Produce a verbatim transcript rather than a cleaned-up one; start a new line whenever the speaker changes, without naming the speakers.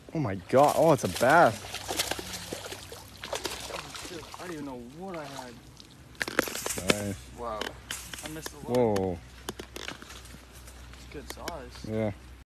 Oh my god. Oh, it's a bass.
I don't even know what I had.
Nice.
Wow. I missed the line.
Whoa.
It's good size.
Yeah.